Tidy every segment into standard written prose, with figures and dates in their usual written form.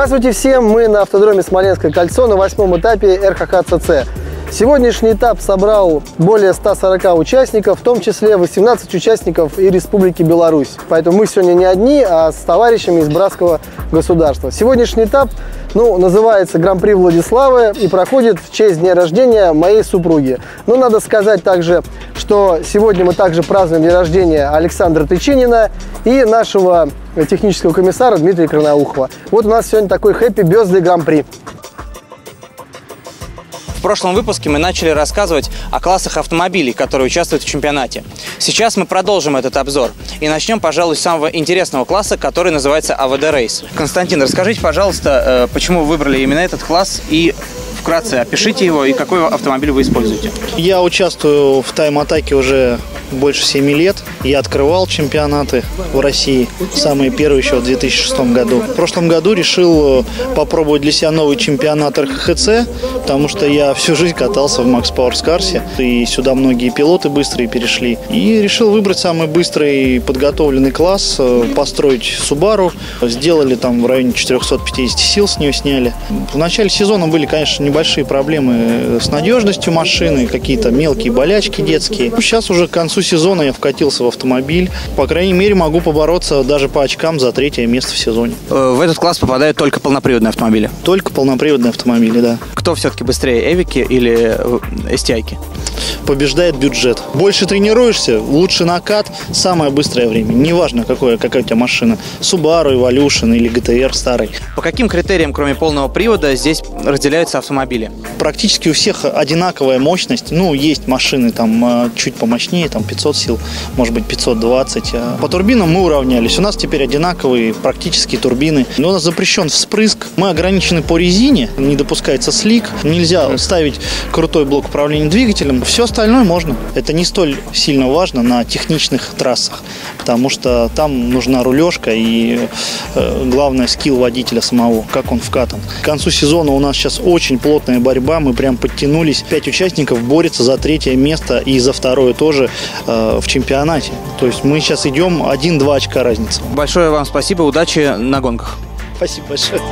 Здравствуйте всем! Мы на автодроме Смоленское кольцо на 8-м этапе РХХ-ЦЦ. Сегодняшний этап собрал более 140 участников, в том числе 18 участников и Республики Беларусь. Поэтому мы сегодня не одни, а с товарищами из братского государства. Сегодняшний этап называется Гран-при Владиславы и проходит в честь дня рождения моей супруги. Но надо сказать также, что сегодня мы также празднуем день рождения Александра Тычинина и нашего технического комиссара Дмитрия Карнаухова. Вот у нас сегодня такой Happy Birthday Гран-при. В прошлом выпуске мы начали рассказывать о классах автомобилей, которые участвуют в чемпионате. Сейчас мы продолжим этот обзор и начнем, пожалуй, с самого интересного класса, который называется АВД Рейс. Константин, расскажите, пожалуйста, почему вы выбрали именно этот класс и вкратце опишите его и какой автомобиль вы используете. Я участвую в тайм-атаке уже больше 7 лет. Я открывал чемпионаты в России, самые первые еще в 2006 году. В прошлом году решил попробовать для себя новый чемпионат РХХ-ЦЦ, потому что я всю жизнь катался в Max Power Cars, и сюда многие пилоты быстрые перешли. И решил выбрать самый быстрый подготовленный класс, построить Subaru. Сделали там в районе 450 сил, с нее сняли. В начале сезона были, конечно, небольшие проблемы с надежностью машины, какие-то мелкие болячки детские. Сейчас уже к концу сезона я вкатился в автомобиль. По крайней мере, могу побороться даже по очкам за 3-е место в сезоне. В этот класс попадают только полноприводные автомобили? Только полноприводные автомобили, да. Кто все-таки быстрее, Эвики или STI-ки? Побеждает бюджет. Больше тренируешься, лучше накат, самое быстрое время. Неважно, какая у тебя машина. Subaru, Evolution или GTR старый. По каким критериям, кроме полного привода, здесь разделяются автомобили? Практически у всех одинаковая мощность. Есть машины там чуть помощнее, там 500 сил, может быть 520. По турбинам мы уравнялись. У нас теперь одинаковые практически турбины. Но у нас запрещен вспрыск. Мы ограничены по резине, не допускается слик. Нельзя ставить крутой блок управления двигателем. Все остальное можно. Это не столь сильно важно на техничных трассах, потому что там нужна рулежка и главное скилл водителя самого, как он вкатан. К концу сезона у нас сейчас очень плотная борьба, мы прям подтянулись. 5 участников борются за 3-е место и за 2-е тоже в чемпионате. То есть мы сейчас идем 1-2 очка разница. Большое вам спасибо, удачи на гонках. Спасибо большое.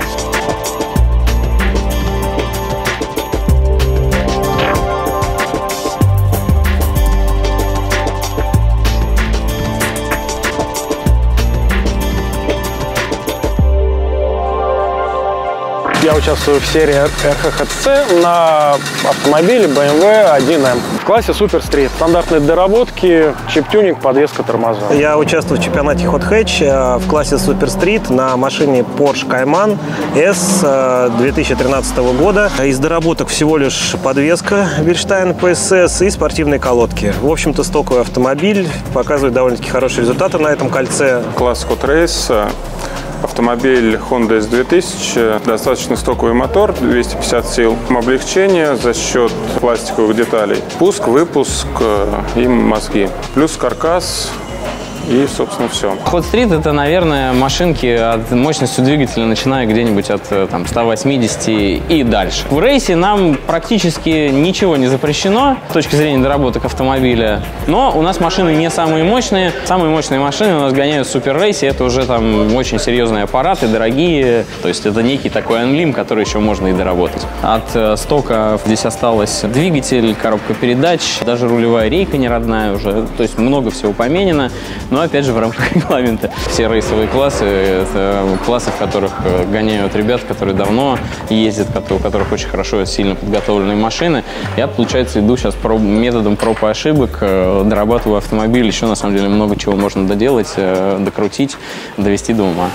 Я участвую в серии РХХ-ЦЦ на автомобиле BMW 1M в классе Super Street. Стандартные доработки, чип-тюнинг, подвеска, тормоза. Я участвую в чемпионате Hot Hatch в классе Super Street на машине Porsche Cayman S 2013 года. Из доработок всего лишь подвеска Bilstein PSS и спортивные колодки. В общем-то, стоковый автомобиль, показывает довольно-таки хорошие результаты на этом кольце. Класс Hot Race. Автомобиль Honda S2000, достаточно стоковый мотор, 250 сил, облегчение за счет пластиковых деталей, пуск, выпуск и мозги, плюс каркас. И, собственно, все. Hot Street — это, наверное, машинки от мощностью двигателя, начиная где-нибудь от 180 и дальше. В рейсе нам практически ничего не запрещено с точки зрения доработок автомобиля, но у нас машины не самые мощные. Самые мощные машины у нас гоняют в супер-рейсе, это уже там очень серьезные аппараты, дорогие, то есть это некий такой анлим, который еще можно и доработать. От стока здесь осталось двигатель, коробка передач, даже рулевая рейка не родная уже, то есть много всего поменено. Но опять же в рамках регламента. Все рейсовые классы — это классы, в которых гоняют ребят, которые давно ездят, у которых очень хорошо и сильно подготовленные машины. Я, получается, иду сейчас методом проб и ошибок, дорабатываю автомобиль. Еще на самом деле много чего можно доделать, докрутить, довести до ума.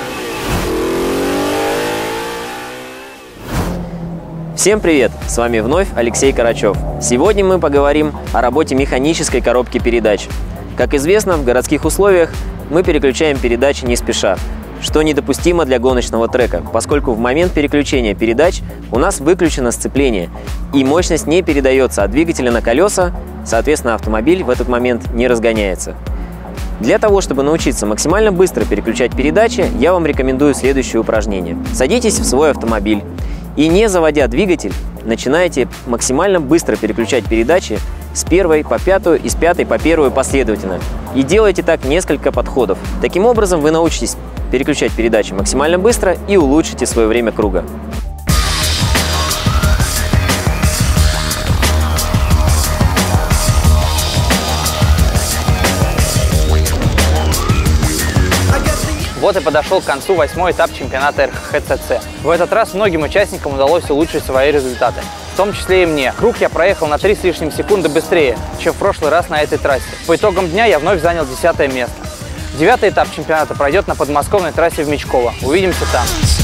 Всем привет! С вами вновь Алексей Карачев. Сегодня мы поговорим о работе механической коробки передач. Как известно, в городских условиях мы переключаем передачи не спеша, что недопустимо для гоночного трека, поскольку в момент переключения передач у нас выключено сцепление, и мощность не передается от двигателя на колеса, соответственно, автомобиль в этот момент не разгоняется. Для того, чтобы научиться максимально быстро переключать передачи, я вам рекомендую следующее упражнение. Садитесь в свой автомобиль и, не заводя двигатель, начинаете максимально быстро переключать передачи с 1-й по 5-ю и с 5-й по 1-ю последовательно. И делайте так несколько подходов. Таким образом вы научитесь переключать передачи максимально быстро и улучшите свое время круга. Вот и подошел к концу 8-й этап чемпионата РХХЦЦ. В этот раз многим участникам удалось улучшить свои результаты, в том числе и мне. Круг я проехал на 3 с лишним секунды быстрее, чем в прошлый раз на этой трассе. По итогам дня я вновь занял 10-е место. 9-й этап чемпионата пройдет на подмосковной трассе в Мечково. Увидимся там.